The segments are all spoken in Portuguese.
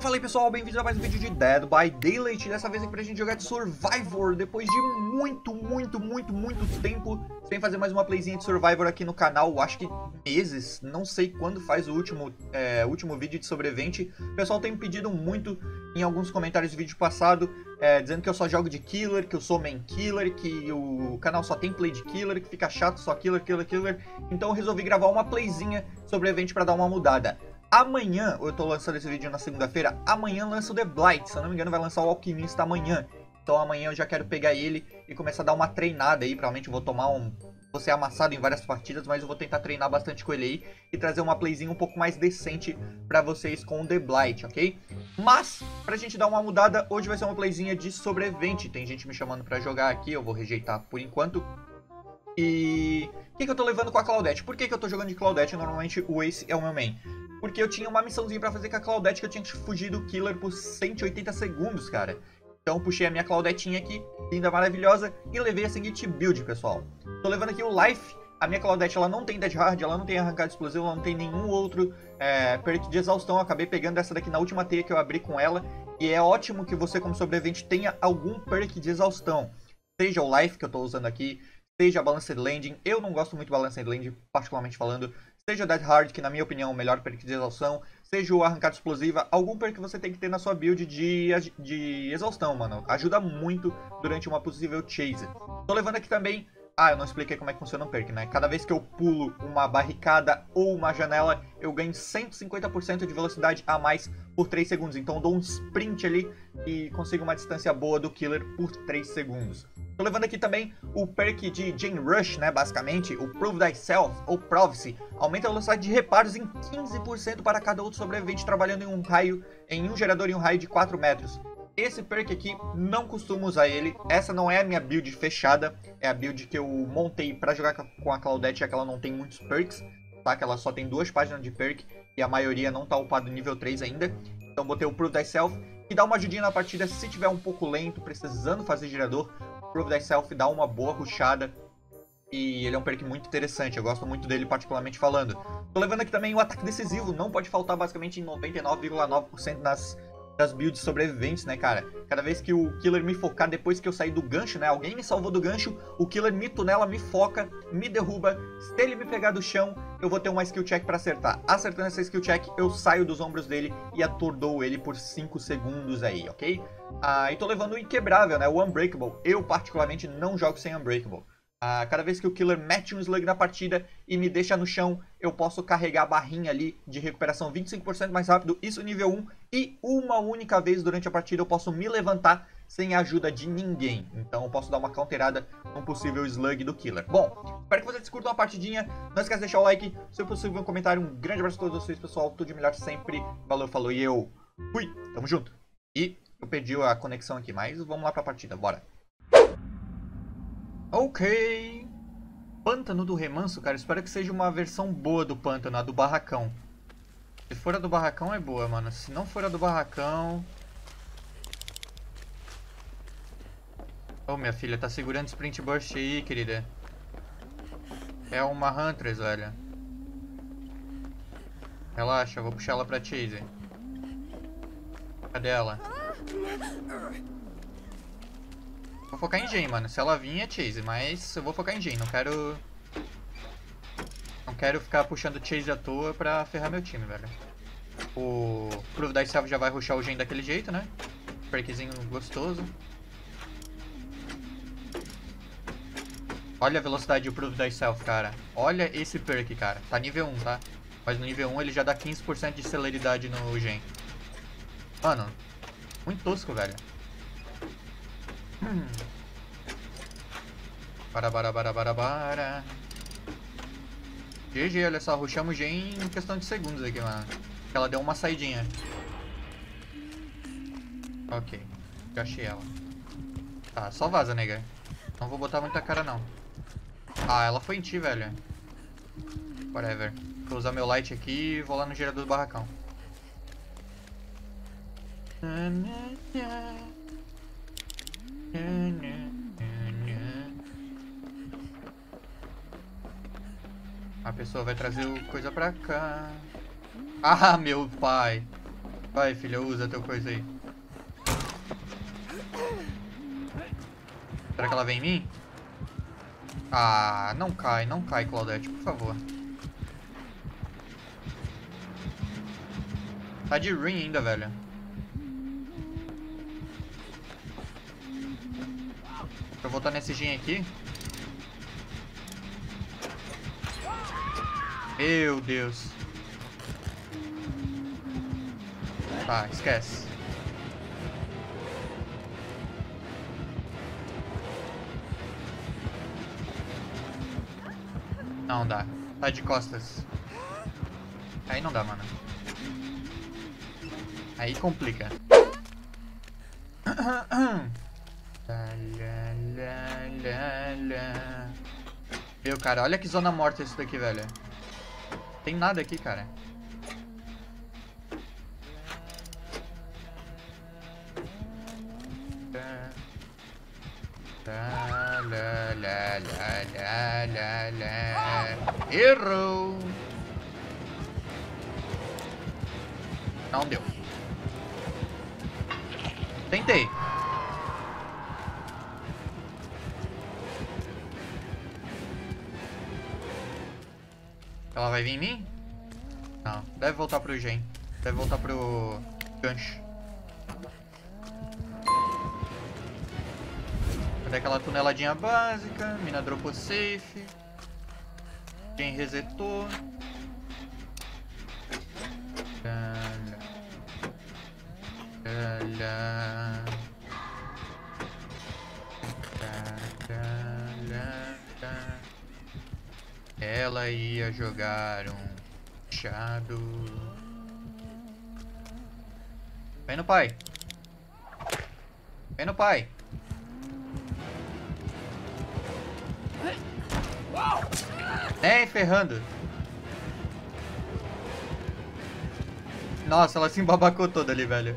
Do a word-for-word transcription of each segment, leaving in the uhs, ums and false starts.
Fala aí pessoal, bem-vindos a mais um vídeo de Dead by Daylight. Dessa vez aqui pra gente jogar de Survivor. Depois de muito, muito, muito, muito tempo sem fazer mais uma playzinha de Survivor aqui no canal. Acho que meses, não sei quando faz o último, é, último vídeo de sobrevivente. O pessoal tem me pedido muito em alguns comentários do vídeo passado, é, dizendo que eu só jogo de killer, que eu sou main killer, que o canal só tem play de killer, que fica chato, só killer, killer, killer. Então eu resolvi gravar uma playzinha sobrevivente pra dar uma mudada. Amanhã, eu tô lançando esse vídeo na segunda-feira, amanhã lança o The Blight, se eu não me engano vai lançar o Alquimista amanhã. Então amanhã eu já quero pegar ele e começar a dar uma treinada aí, provavelmente eu vou tomar um... vou ser amassado em várias partidas, mas eu vou tentar treinar bastante com ele aí e trazer uma playzinha um pouco mais decente pra vocês com o The Blight, ok? Mas, pra gente dar uma mudada, hoje vai ser uma playzinha de sobrevivente. Tem gente me chamando pra jogar aqui, eu vou rejeitar por enquanto. E... o que, que eu tô levando com a Claudette? Por que, que eu tô jogando de Claudette? Normalmente o Ace é o meu main. Porque eu tinha uma missãozinha pra fazer com a Claudette, que eu tinha que fugir do killer por cento e oitenta segundos, cara. Então puxei a minha Claudetinha aqui, linda, maravilhosa, e levei a seguinte build, pessoal. Tô levando aqui o Life. A minha Claudette, ela não tem Dead Hard, ela não tem arrancada explosiva, ela não tem nenhum outro é, perk de exaustão. Eu acabei pegando essa daqui na última teia que eu abri com ela. E é ótimo que você, como sobrevivente, tenha algum perk de exaustão. Seja o Life, que eu tô usando aqui, seja a Balanced Landing. Eu não gosto muito do Balanced Landing, particularmente falando. Seja o Dead Hard, que na minha opinião é o melhor perk de exaustão. Seja o arrancada explosiva. Algum perk que você tem que ter na sua build de, de exaustão, mano. Ajuda muito durante uma possível chase. Tô levando aqui também... ah, eu não expliquei como é que funciona o perk, né? Cada vez que eu pulo uma barricada ou uma janela, eu ganho cento e cinquenta por cento de velocidade a mais por três segundos. Então eu dou um sprint ali e consigo uma distância boa do killer por três segundos. Tô levando aqui também o perk de Chain Rush, né? Basicamente, o Prove Thyself, ou Prophecy. Aumenta a velocidade de reparos em quinze por cento para cada outro sobrevivente trabalhando em um raio, em um gerador em um raio de quatro metros. Esse perk aqui, não costumo usar ele. Essa não é a minha build fechada. É a build que eu montei pra jogar com a Claudette, já que ela não tem muitos perks. Tá? Que ela só tem duas páginas de perk. E a maioria não tá upado nível três ainda. Então botei o Prove Thyself, que dá uma ajudinha na partida se tiver um pouco lento, precisando fazer gerador. O Prove Thyself dá uma boa rushada. E ele é um perk muito interessante. Eu gosto muito dele particularmente falando. Tô levando aqui também o Ataque Decisivo. Não pode faltar basicamente em noventa e nove vírgula nove por cento nas... das builds sobreviventes, né, cara? Cada vez que o killer me focar, depois que eu sair do gancho, né? Alguém me salvou do gancho, o killer me tunela, me foca, me derruba. Se ele me pegar do chão, eu vou ter uma skill check pra acertar. Acertando essa skill check, eu saio dos ombros dele e atordoo ele por cinco segundos aí, ok? Ah, e tô levando o Inquebrável, né? O Unbreakable. Eu, particularmente, não jogo sem Unbreakable. Ah, cada vez que o killer mete um slug na partida e me deixa no chão, eu posso carregar a barrinha ali de recuperação vinte e cinco por cento mais rápido, isso nível um, e uma única vez durante a partida eu posso me levantar sem a ajuda de ninguém. Então eu posso dar uma counterada num possível slug do killer. Bom, espero que vocês curtam a partidinha, não esquece de deixar o like, se possível um comentário, um grande abraço a todos vocês, pessoal, tudo de melhor sempre, valeu, falou e eu fui, tamo junto. E eu perdi a conexão aqui, mas vamos lá pra partida, bora. Ok, Pântano do Remanso, cara, espero que seja uma versão boa do Pântano, a do Barracão. Se for a do Barracão é boa, mano, se não for a do Barracão... Ô, oh, minha filha, tá segurando Sprint Burst aí, querida. É uma Huntress, velho. Relaxa, eu vou puxar ela pra Chase. Cadê ela? Vou focar em Jane, mano. Se ela vir é Chase, mas eu vou focar em Jane. Não quero... Não quero ficar puxando Chase à toa pra ferrar meu time, velho. O Prove Thyself já vai rushar o Jane daquele jeito, né? Perkzinho gostoso. Olha a velocidade do Prove Thyself, cara. Olha esse perk, cara. Tá nível um, tá? Mas no nível um ele já dá quinze por cento de celeridade no Jane. Mano, muito tosco, velho. Hum. Bara, bara, bara, bara, bara. G G, olha só, rushamos G em questão de segundos aqui, mano. Ela deu uma saidinha. Ok, já achei ela. Tá, só vaza, nega. Não vou botar muita cara, não. Ah, ela foi em ti, velho. Whatever. Vou usar meu light aqui e vou lá no gerador do barracão. A pessoa vai trazer coisa pra cá. Ah, meu pai. Vai, filha, usa teu coisa aí. Será que ela vem em mim? Ah, não cai, não cai, Claudette, por favor. Tá de ring ainda, velho. Deixa eu voltar nesse gin aqui. Meu Deus. Tá, esquece. Não dá. Tá de costas. Aí não dá, mano. Aí complica. Meu, cara, olha que zona morta isso daqui, velho. Tem nada aqui, cara. Errou! Não deu. Tentei. Ela vai vir em mim? Não. Deve voltar pro gen. Deve voltar pro gancho. Cadê aquela tuneladinha básica? Mina dropou safe. Gen resetou. Ela ia jogar um chado. Vem no pai. Vem no pai. Nem ferrando. Nossa, ela se embabacou toda ali, velho.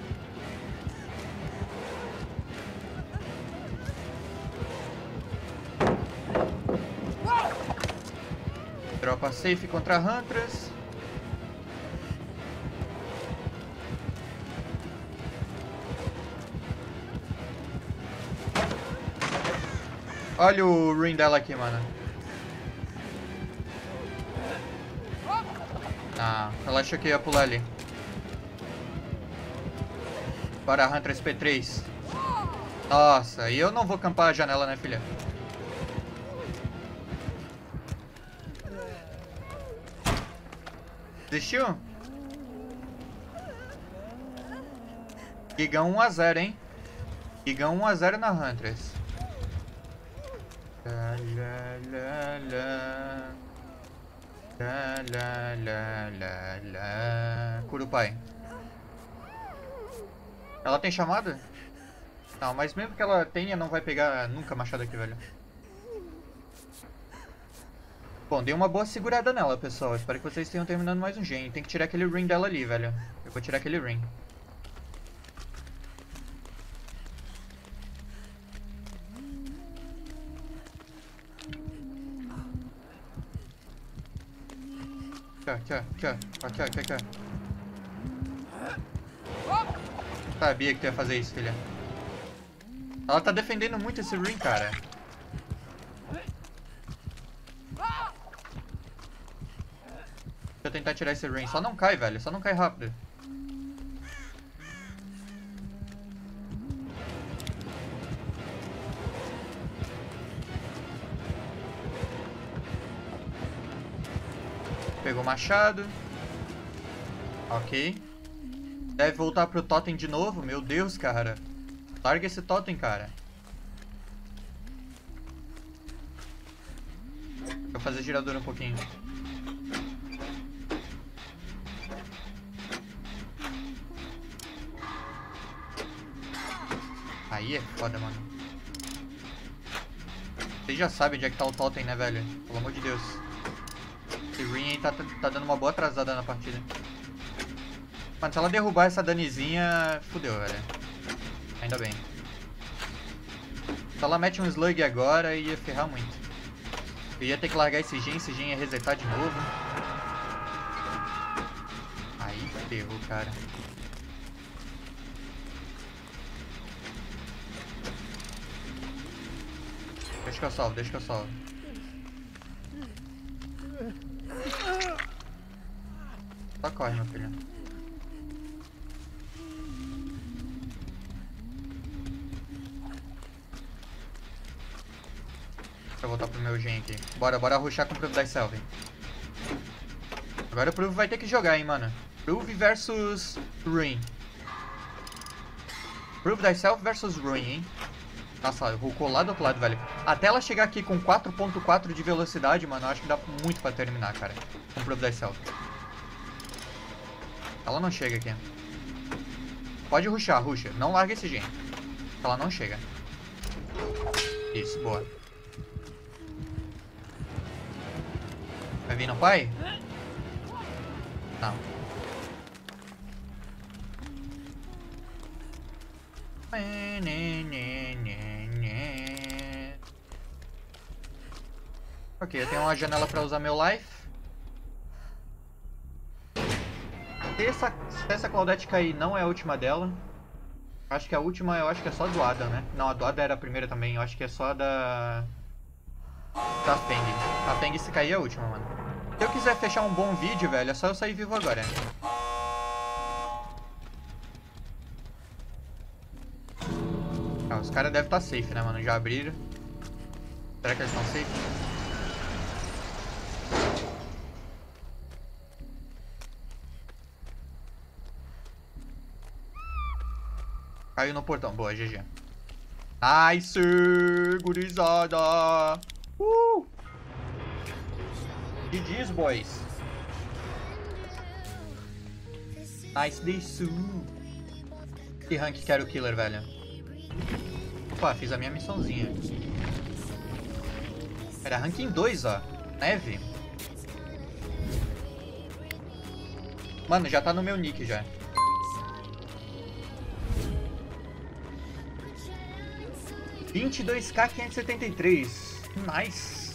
Dropa safe contra Huntress. Olha o ring dela aqui, mano. Ah, ela achou que ia pular ali. Bora, Huntress P três. Nossa, e eu não vou campar a janela, né, filha? Desistiu? Gigão um a zero, hein? Gigão um a zero na Huntress. La, la, la, la. La, la, la, la, la. Curupai. Ela tem chamada? Não, mas mesmo que ela tenha, não vai pegar nunca machado aqui, velho. Bom, dei uma boa segurada nela, pessoal. Espero que vocês tenham terminando mais um gen. Tem que tirar aquele ring dela ali, velho. Eu vou tirar aquele ring. Aqui, aqui, aqui, aqui, aqui, aqui. Sabia que tu ia fazer isso, filha. Ela tá defendendo muito esse ring, cara. Deixa eu tentar tirar esse ring. Só não cai, velho. Só não cai rápido. Pegou o machado. Ok. Deve voltar pro totem de novo. Meu Deus, cara. Larga esse totem, cara. Vou fazer girador um pouquinho. Aí é foda, mano. Vocês já sabem onde é que tá o totem, né, velho? Pelo amor de Deus. Esse ring aí tá, tá dando uma boa atrasada na partida. Mano, se ela derrubar essa Danizinha, fudeu, velho. Ainda bem. Se ela mete um slug agora, ia ferrar muito. Eu ia ter que largar esse gen, esse gen ia resetar de novo. Aí ferrou, cara. Deixa que eu salvo, deixa que eu salvo. Só corre, meu filho. Deixa eu voltar pro meu gen aqui. Bora, bora rushar com o Prove Thyself. Agora o Prove vai ter que jogar, hein, mano. Prove versus Ruin. Prove Thyself versus Ruin, hein. Nossa, eu vou colar do outro lado, velho. Até ela chegar aqui com quatro ponto quatro de velocidade, mano, eu acho que dá muito pra terminar, cara. Com Prove Thyself. Ela não chega aqui. Pode rushar, rusha. Não larga esse gen. Ela não chega. Isso, boa. Vai vir no pai? Não. Ok, eu tenho uma janela pra usar meu life. Se essa, se essa Claudette cair, não é a última dela. Acho que a última, eu acho que é só a do Adam, né? Não, a do Adam era a primeira também. Eu acho que é só a da... Da Feng. A Feng se cair é a última, mano. Se eu quiser fechar um bom vídeo, velho, é só eu sair vivo agora. Ah, os caras devem estar safe, né, mano? Já abriram. Será que eles estão safe? Caiu no portão. Boa, G G. Nice, gurizada. Uh! G G's, boys. Nice disso. Que rank quero o killer, velho? Opa, fiz a minha missãozinha. Era ranking dois, ó. Neve. Mano, já tá no meu nick já. vinte e dois mil quinhentos e setenta e três. Nice.